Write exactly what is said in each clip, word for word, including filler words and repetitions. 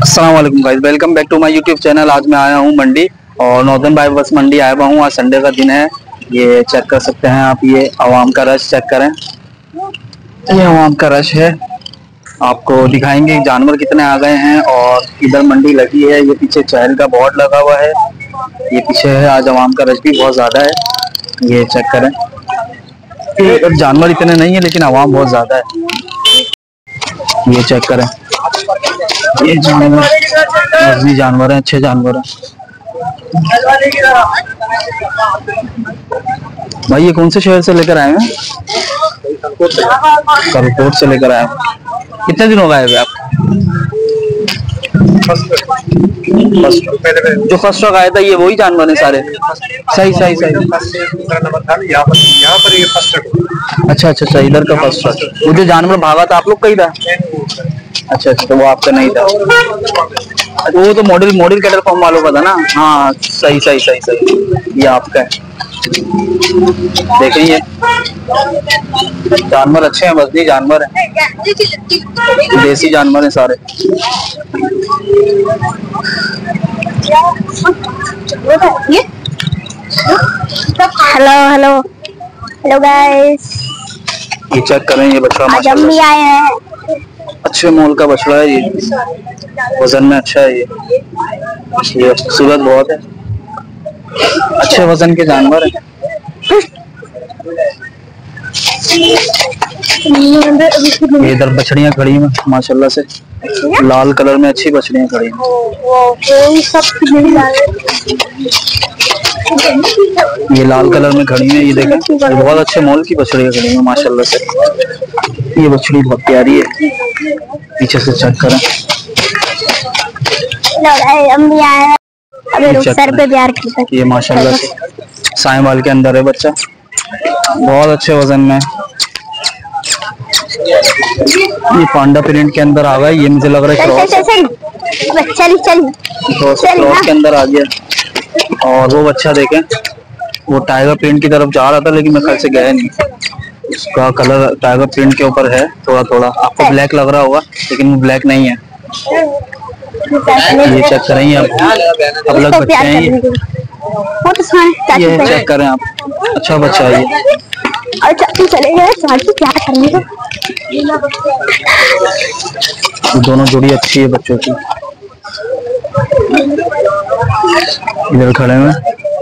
अस्सलाम वालेकुम guys, welcome back to my YouTube channel. आज मैं आया हूँ मंडी और नॉर्दर्न बाईपास मंडी आया हुआ हूँ। आज संडे का दिन है। ये चेक कर सकते हैं आप, ये आवाम का रश चेक करें। ये आवाम का रश है। आपको दिखाएंगे जानवर कितने आ गए हैं और इधर मंडी लगी है। ये पीछे चहल का बोर्ड लगा हुआ है, ये पीछे है। आज आवाम का रश भी बहुत ज्यादा है। ये चेक करें, ये जानवर इतने नहीं है लेकिन आवाम बहुत ज्यादा है। ये चेक करें, ये जानवर मजबूत जानवर हैं, अच्छे जानवर हैं। भाई ये कौन से शहर से लेकर आए हैं? करकोट से लेकर आए हैं। कितने दिन हो गए आप? जो फर्स्ट स्टॉक आया था ये वही जानवर है सारे? सही सही सही। अच्छा अच्छा अच्छा, इधर का फर्स्ट स्टॉक। वो जो जानवर भागा था आप लोग का ही था? अच्छा अच्छा, तो वो आपका नहीं था। वो तो मॉडल मॉडल कैटल फॉर्म वालों का था ना? हाँ सही सही सही सही, ये आपका है। देखिए जानवर अच्छे हैं, वजनी जानवर हैं, देसी जानवर हैं सारे। हेलो हेलो हेलो गाइस, ये चेक करें, ये बछड़ा आज हम भी आए हैं। अच्छे मोल का बछड़ा है ये, वजन में अच्छा है ये। ये खूबसूरत बहुत है, अच्छे वजन के जानवर है। ये इधर बछड़ियां खड़ी हैं माशाल्लाह से, लाल कलर में अच्छी बछड़ियां खड़ी हैं। ये लाल कलर में खड़ी हैं, ये देखें, ये बहुत अच्छे मोल की बछड़ियां खड़ी हैं माशाल्लाह से। ये बछड़ी बहुत प्यारी है, पीछे से चेक करें। सर पे प्यार करता है। ये माशाल्लाह से साहिवाल के अंदर है बच्चा, बहुत अच्छे वजन में। ये पांडा प्रिंट के अंदर आ गया, ये मुझे लग रहा है क्रॉस चल चल चल चल क्रॉस के अंदर आ गया। और वो बच्चा देखें, वो टाइगर प्रिंट की तरफ जा रहा था लेकिन मेरे ख्याल से गया नहीं। उसका कलर टाइगर प्रिंट के ऊपर है थोड़ा थोड़ा। आपको ब्लैक लग रहा होगा लेकिन वो ब्लैक नहीं है। ये चेक करें, आप अब अलग बच्चे हैं ये। ये चेक करें आप, अच्छा बच्चा है ये। चाचू चले गए, चाचू क्या करेंगे? दोनों जोड़ी अच्छी है बच्चों की। इधर खड़े हैं,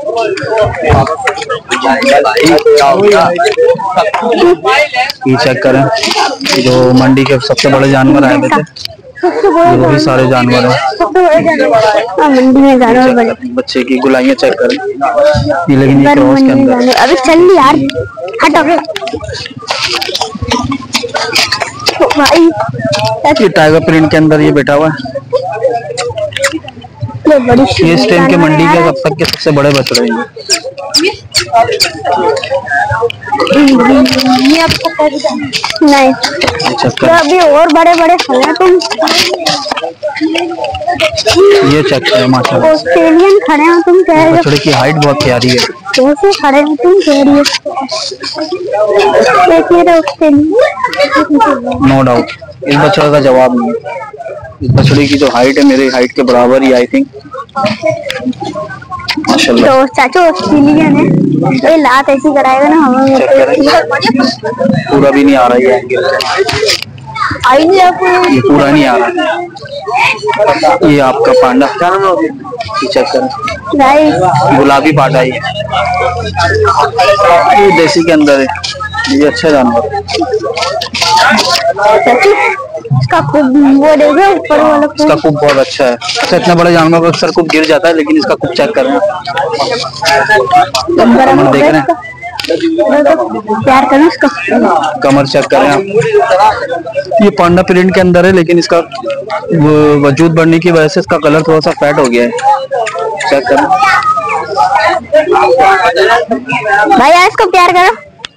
ये चेक करें, जो मंडी के सबसे बड़े जानवर आए थे, ये भी सारे जानवर हैं मंडी में। जानवर बड़े बच्चे की गुलाइयां चेक करें, ये लेकिन ये क्रॉस के अंदर। अभी चल यार, हट भाई। ये टाइगर प्रिंट के अंदर ये बैठा हुआ है। ये इस टाइम के मंडी के अब तक के सबसे बड़े बछड़े हैं। नहीं तो अभी और बड़े बड़े हैं तुम। ये चेक करें माशाल्लाह, ऑस्ट्रेलियन खड़े हैं तुम, कह रहे हो बछड़े की हाइट बहुत प्यारी है। कैसे खड़े हैं तुम, कह रही हो नो डाउट। इस बछड़े का जवाब नहीं है। इस बछड़े की जो हाइट है मेरी हाइट के बराबर ही आई थिंक माशाल्लाह। तो चाचू ऑस्ट्रेलियन है, ये लात ऐसी कराएगा ना हमें। पूरा भी नहीं आ रहा है, ये पूरा नहीं आ रहा। ये आपका पांडा, क्या नाम है? ये चेक करें, गुलाबी पांडा ये ये देसी के अंदर है, ये अच्छा जानवर है। इसका कुब वो देखो ऊपर वाला, इसका कुब बहुत अच्छा है। अच्छा, इतना बड़ा जानवर का अक्सर कुब गिर जाता है लेकिन इसका कुब चेक करें, कमर देख रहे हैं, प्यार करें इसका कमर चेक करें आप। ये पांडा प्रिंट के अंदर है लेकिन इसका वजूद बढ़ने की वजह से इसका कलर थोड़ा सा फैट हो गया है। चेक करें भैया, इसको प्यार करो।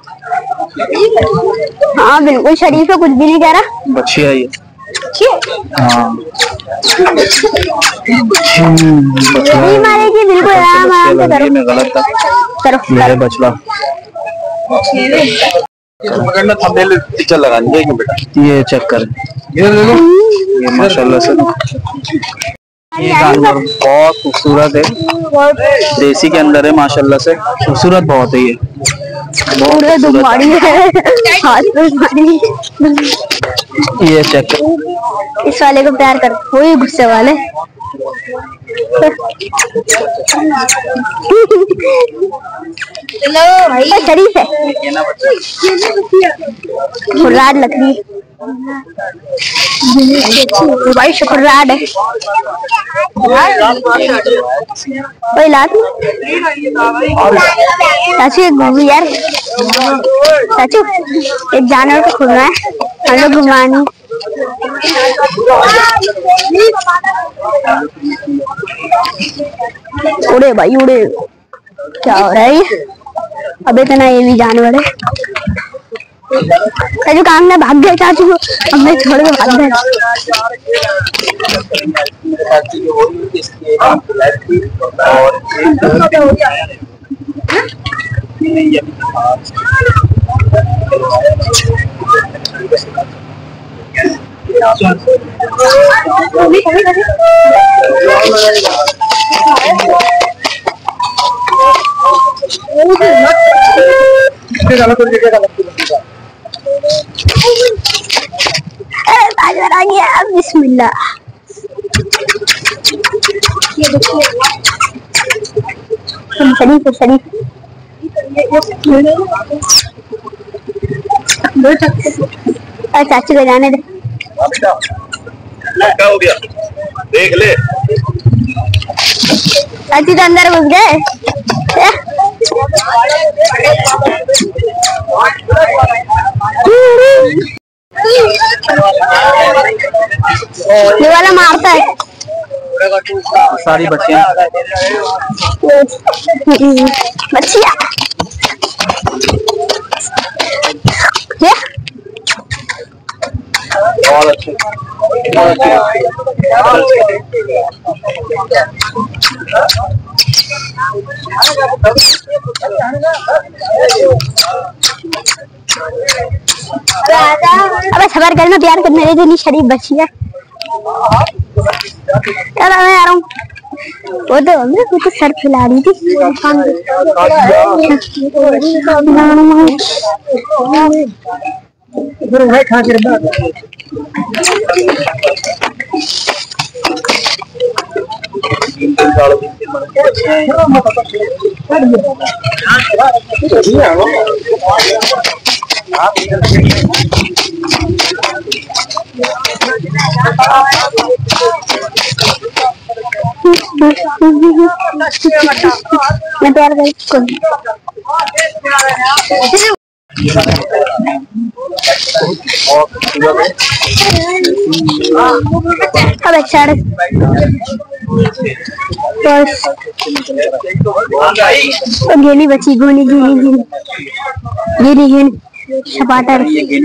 हाँ बिल्कुल शरीफ है, कुछ भी नहीं कह रहा। बच्ची है ये। हाँ नहीं मारेगी बिल्कुल, आराम आराम से करो। मैं गलत था, करो मेरे बछड़ा पकड़ना थंबनेल पिक्चर लगा दी बेटा। ये चेक कर, ये माशाल्लाह से ये जानवर बहुत खूबसूरत है, देसी के अंदर है माशाल्लाह से, खूबसूरत बहुत है ये, पूरे दुमारी है, हाथ पे मारी। ये चेक इस वाले को प्यार कर, वही गुस्से वाले। हेलो भाई, शरीफ है, खुर्राड लकड़ी भाई, शुक्राड है कोई लात चाचू। एक घूमी यार चाचू, एक जानवर को घूमना है, हम लोग घुमानी। उड़े भाई उड़े, क्या हो रहा है ये? अबे इतना ये भी जानवर है। चाचू काम में भाग गए, चाचू हमें छोड़ के भाग गए। बिस्मिल्लाह। शरीफ है शरीफ, चाची को जाने दे। क्या हो गया देख ले, चाची तो अंदर घुस गए। ये वाला मारता है सारी बच्चियां बच्चियां बहुत अच्छे अबे सबर करना, प्यार करने दे, इतनी शरीफ बच्ची है। चलो मैं आ रहा हूँ। वो तो वो तो सर फैला रही थी। मैं प्यार करती अब अच्छा गेली बची, गोली गेली गेली गेली गेली छपाटर।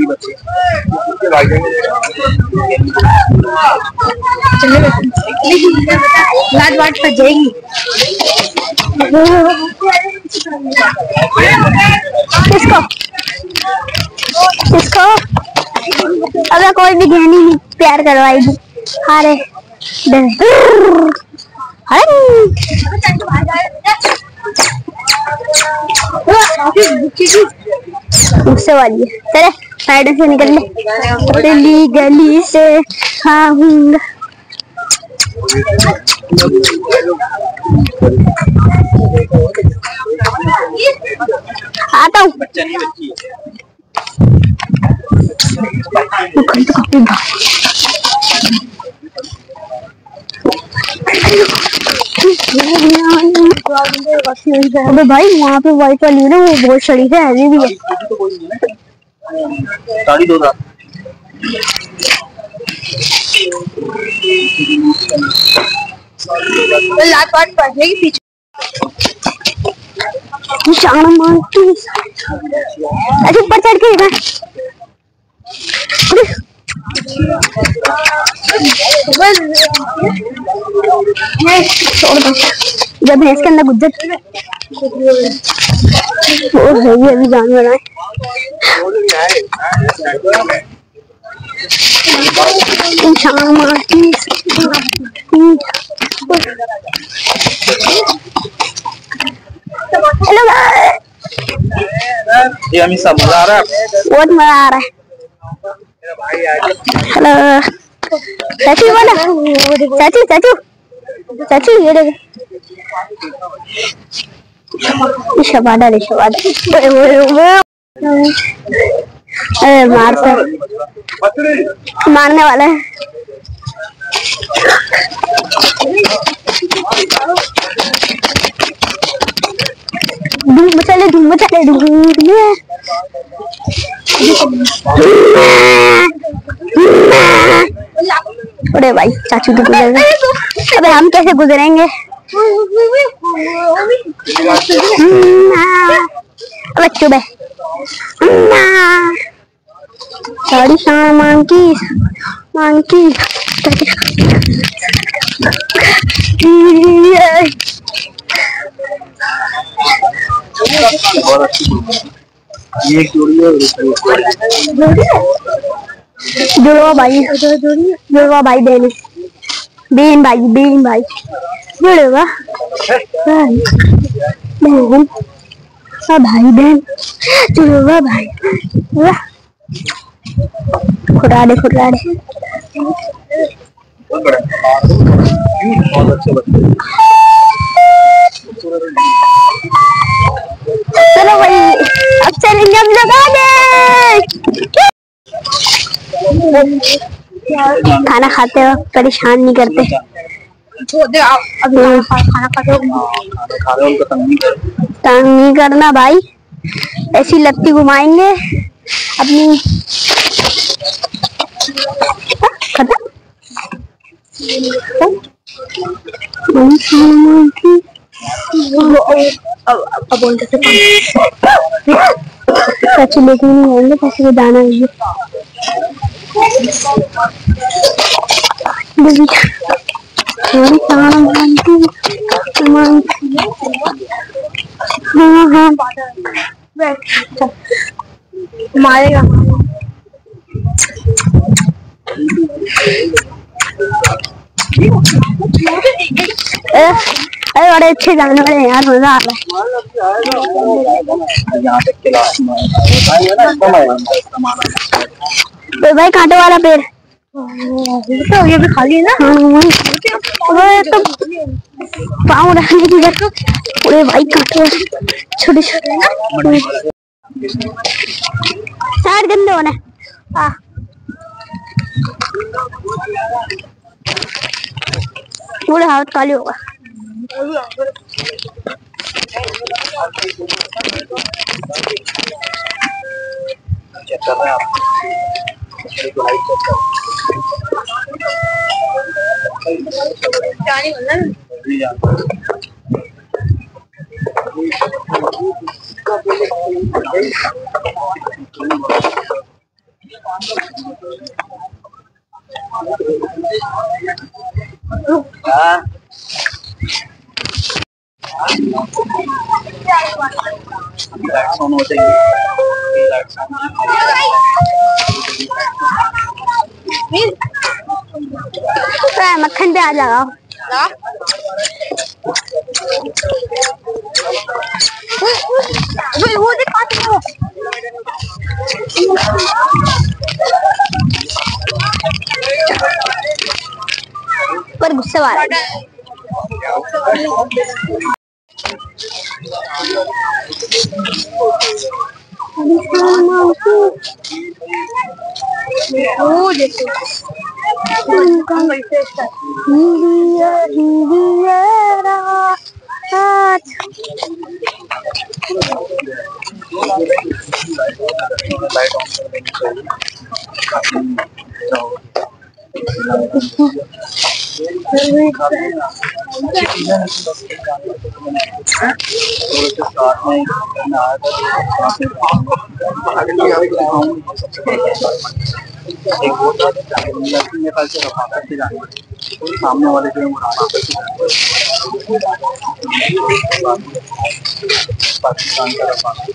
लाट वाट फंस जाएगी। किसको किसको अगर कोई भी गहनी नहीं प्यार करवाएगी। अरे गुस्से वाली है, चले साइड से निकल ले, गली गली से खाऊंगा। आता हूँ अबे भाई वहाँ पे वाइट वाली है ना, वो बहुत शरीफ है, हैवी भी है। साड़ी दो लात वाट पड़ने की पीछे निशाना मारती है। अच्छा ऊपर चढ़ के जब भैंस के अंदर गुज्जर और है ये अभी जानवर है। निशाना मारती ये हमें सब मजा आ रहा है, बहुत मजा आ रहा है। हेलो चाचू बोला, चाचू चाचू चाचू ये देखो शबादा रे शबादा। अरे मारता मारने वाला है। धूम मचाले धूम मचाले धूम। अरे भाई चाचू तो गुजर गए, अबे हम कैसे गुजरेंगे? अबे चुप है। साड़ी सामान की मान की ये जुड़वा भाई जुड़वा भाई बहन बहन भाई बहन भाई जुड़वा बहन भाई बहन जुड़वा भाई खुदा दे खुदा दे। बहुत अच्छे बच्चे। चलो भाई अब चलेंगे हम लोग आगे। खाना खाते हो परेशान नहीं करते? अभी खाना खाते हो तंग नहीं करना भाई, ऐसी लत्ती घुमाएंगे अपनी। खत्म पैसे लेके नहीं आएंगे, पैसे को दाना है। हाँ हाँ मारेगा। अरे बड़े अच्छे गाने वाले यार, मजा आ रहा है। भाई कांटे वाला पेड़ तो ये भी खाली है ना। तो पाँव रखने की जगह पूरे भाई कांटे छोटे छोटे ना साइड गंदे होने। हाँ पूरे हाथ काले होगा। चेक कर रहे हैं आप लाइट्स ऑन हो जाएंगी। मक्खन पे आ लगाओ। वो पर गुस्से वाला है। वो देखो एक बोतल मेरे ख्याल से रफाकत से जाने सामने वाले जो है वो रफाकत से पाकिस्तान का रफाकत।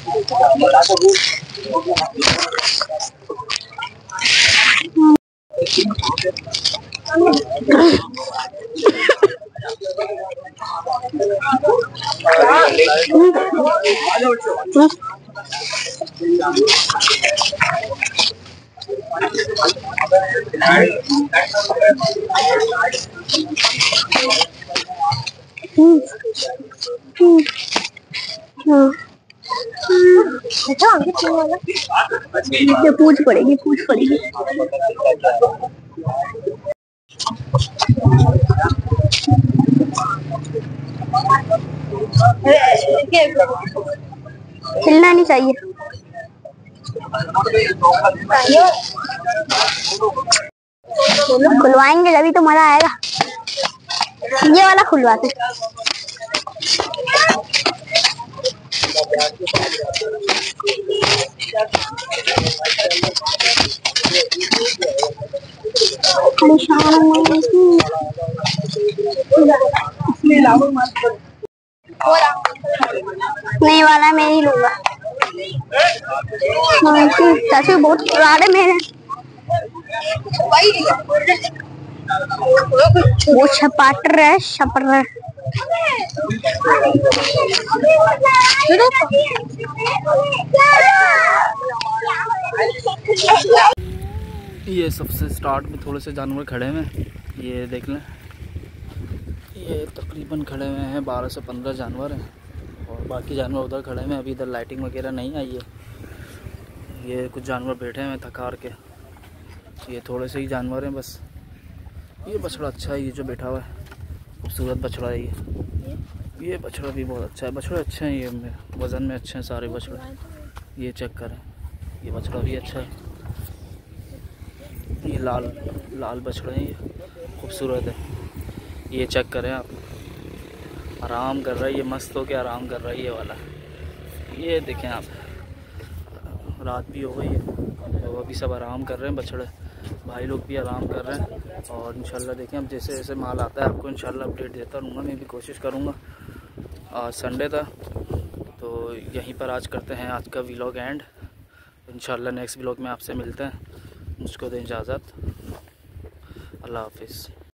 पूछ पड़ेगी पूछ पड़ेगी हिलना नहीं चाहिए। खुलवाएंगे जभी तो मजा आएगा। ये वाला खुलवाते। नहीं वाला मैं ही लूंगा। चाचू बहुत पुराने मेरे वो छपाटर है छपर ये सबसे स्टार्ट में थोड़े से जानवर खड़े हुए हैं, ये देख लें। ये तकरीबन खड़े हुए हैं बारह से पंद्रह जानवर हैं और बाकी जानवर उधर खड़े हुए हैं। अभी इधर लाइटिंग वगैरह नहीं आई है। ये कुछ जानवर बैठे हैं थकार के। ये थोड़े से ही जानवर हैं बस। ये बछड़ा अच्छा है, ये जो बैठा हुआ है खूबसूरत बछड़ा है। ये ये बछड़ा भी बहुत अच्छा है। बछड़े अच्छे हैं, ये वज़न में अच्छे हैं सारे बछड़े। ये चेक करें, ये बछड़ा भी अच्छा है। ये लाल लाल बछड़े हैं, ये खूबसूरत है। ये चेक करें आप, आराम कर रहा है ये, मस्त हो के आराम कर रहा है ये वाला। ये देखें आप, रात भी हो गई है तो अभी सब आराम कर रहे हैं। बछड़े भाई लोग भी आराम कर रहे हैं और इंशाल्लाह देखें अब जैसे जैसे माल आता है आपको इंशाल्लाह अपडेट देता रहूँगा। मैं भी कोशिश करूँगा। आज संडे था तो यहीं पर आज करते हैं आज का व्लॉग एंड। इंशाल्लाह नेक्स्ट व्लॉग में आपसे मिलते हैं। मुझको दें इजाज़त। अल्लाह हाफिज़।